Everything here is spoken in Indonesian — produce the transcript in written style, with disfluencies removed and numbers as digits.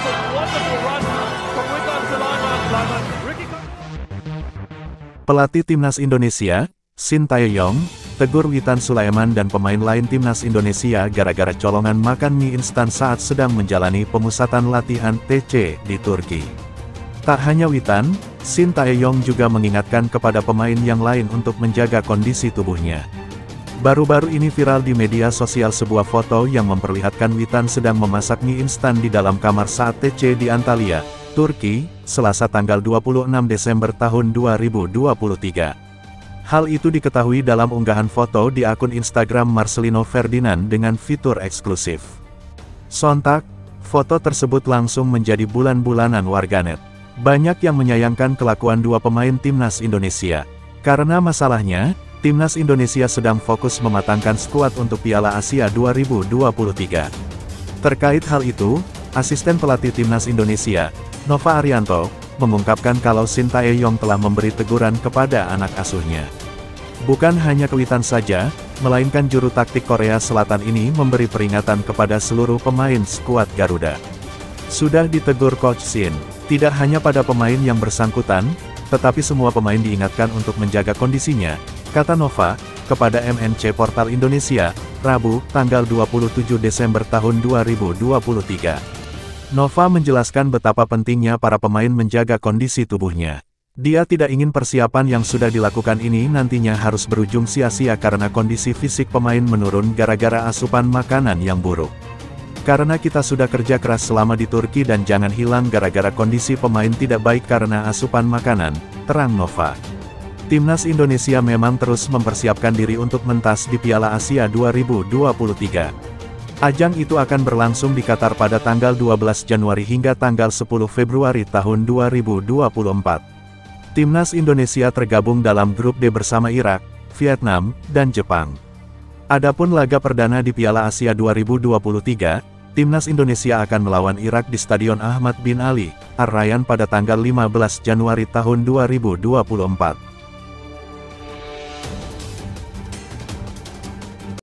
a wonderful run from Witan Sulaiman. Pelatih Timnas Indonesia, Sintayong, tegur Witan Sulaiman dan pemain lain Timnas Indonesia gara-gara colongan makan mie instan saat sedang menjalani pemusatan latihan TC di Turki. Tak hanya Witan, Sintayong juga mengingatkan kepada pemain yang lain untuk menjaga kondisi tubuhnya. Baru-baru ini viral di media sosial sebuah foto yang memperlihatkan Witan sedang memasak mie instan di dalam kamar saat TC di Antalya, Turki, Selasa tanggal 26 Desember tahun 2023. Hal itu diketahui dalam unggahan foto di akun Instagram Marcelino Ferdinand dengan fitur eksklusif. Sontak, foto tersebut langsung menjadi bulan-bulanan warganet. Banyak yang menyayangkan kelakuan dua pemain Timnas Indonesia. Karena masalahnya, Timnas Indonesia sedang fokus mematangkan skuad untuk Piala Asia 2023. Terkait hal itu, asisten pelatih Timnas Indonesia, Nova Arianto, mengungkapkan kalau Sintayong telah memberi teguran kepada anak asuhnya. Bukan hanya ke Witan saja, melainkan juru taktik Korea Selatan ini memberi peringatan kepada seluruh pemain skuad Garuda. Sudah ditegur Coach Shin, tidak hanya pada pemain yang bersangkutan, tetapi semua pemain diingatkan untuk menjaga kondisinya, kata Nova, kepada MNC Portal Indonesia, Rabu, tanggal 27 Desember tahun 2023. Nova menjelaskan betapa pentingnya para pemain menjaga kondisi tubuhnya. Dia tidak ingin persiapan yang sudah dilakukan ini nantinya harus berujung sia-sia karena kondisi fisik pemain menurun gara-gara asupan makanan yang buruk. Karena kita sudah kerja keras selama di Turki dan jangan hilang gara-gara kondisi pemain tidak baik karena asupan makanan, terang Nova. Timnas Indonesia memang terus mempersiapkan diri untuk mentas di Piala Asia 2023. Ajang itu akan berlangsung di Qatar pada tanggal 12 Januari hingga tanggal 10 Februari tahun 2024. Timnas Indonesia tergabung dalam grup D bersama Irak, Vietnam, dan Jepang. Adapun laga perdana di Piala Asia 2023, Timnas Indonesia akan melawan Irak di Stadion Ahmad bin Ali, Ar Rayyan pada tanggal 15 Januari tahun 2024.